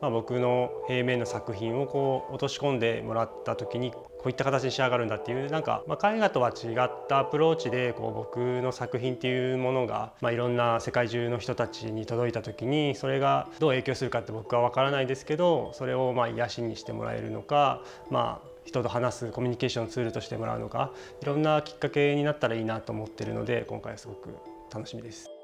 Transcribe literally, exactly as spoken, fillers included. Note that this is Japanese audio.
まあ、僕の平面の作品をこう落とし込んでもらった時にこういった形に仕上がるんだっていうなんか、まあ、絵画とは違ったアプローチでこう僕の作品っていうものが、まあ、いろんな世界中の人たちに届いた時にそれがどう影響するかって僕は分からないですけど、それをまあ癒しにしてもらえるのか、まあ人と話すコミュニケーションツールとしてもらうのか、いろんなきっかけになったらいいなと思ってるので、今回はすごく楽しみです。